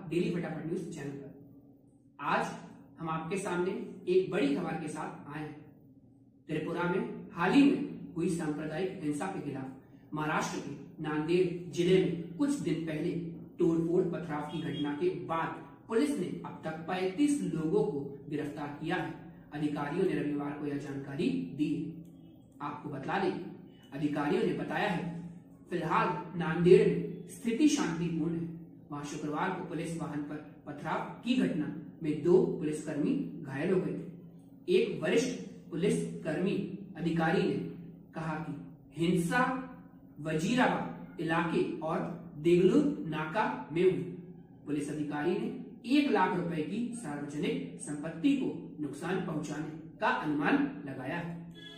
Daily फटाफट news channel पर। आज हम आपके सामने एक बड़ी खबर के साथ आए हैं। त्रिपुरा में हाल ही में हुई सांप्रदायिक हिंसा के खिलाफ महाराष्ट्र के नांदेड़ जिले में कुछ दिन पहले तोड़फोड़ पथराव की घटना के बाद पुलिस ने अब तक 35 लोगों को गिरफ्तार किया है। अधिकारियों ने रविवार को यह जानकारी दी। आपको बता दें, अधिकारियों ने बताया है फिलहाल नांदेड़ में स्थिति शांतिपूर्ण है। वहां शुक्रवार को पुलिस वाहन पर पथराव की घटना में 2 पुलिसकर्मी घायल हो गए थे। एक वरिष्ठ पुलिसकर्मी अधिकारी ने कहा कि हिंसा वजीराबाद इलाके और देगलूर नाका में हुई। पुलिस अधिकारी ने 1 लाख रुपए की सार्वजनिक संपत्ति को नुकसान पहुंचाने का अनुमान लगाया है।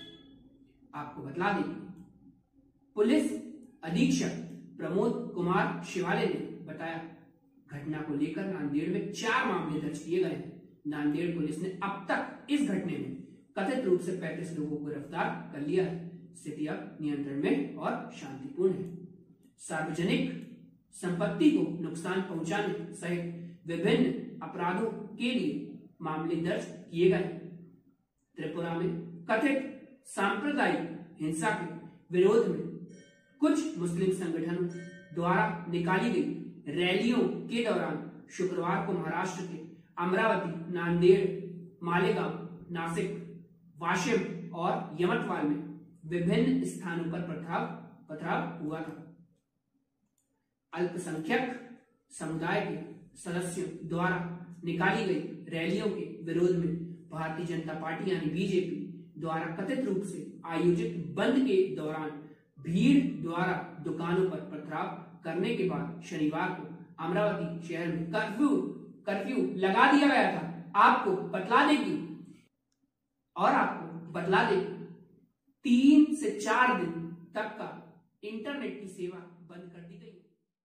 आपको बता दें, पुलिस अधीक्षक प्रमोद कुमार शिवाले ने बताया घटना को लेकर नांदेड़ में 4 मामले दर्ज किए गए हैं। नांदेड़ पुलिस ने अब तक इस घटने में कथित रूप से 35 लोगों को गिरफ्तार कर लिया है। स्थिति अब नियंत्रण में और शांतिपूर्ण है। सार्वजनिक संपत्ति को नुकसान पहुंचाने सहित विभिन्न अपराधों के लिए मामले दर्ज किए गए। त्रिपुरा में कथित सांप्रदायिक हिंसा के विरोध में कुछ मुस्लिम संगठनों द्वारा निकाली गई रैलियों के दौरान शुक्रवार को महाराष्ट्र के अमरावती, नांदेड़, मालेगांव, नासिक, वाशिम और यवतमाल में विभिन्न स्थानों पर पथराव हुआ था। अल्पसंख्यक समुदाय के सदस्यों द्वारा निकाली गई रैलियों के विरोध में भारतीय जनता पार्टी यानी बीजेपी द्वारा कथित रूप से आयोजित बंद के दौरान भीड़ द्वारा दुकानों पर पथराव करने के बाद शनिवार को अमरावती शहर में कर्फ्यू लगा दिया गया था। आपको बतला दें 3 से 4 दिन तक का इंटरनेट की सेवा बंद कर दी गई।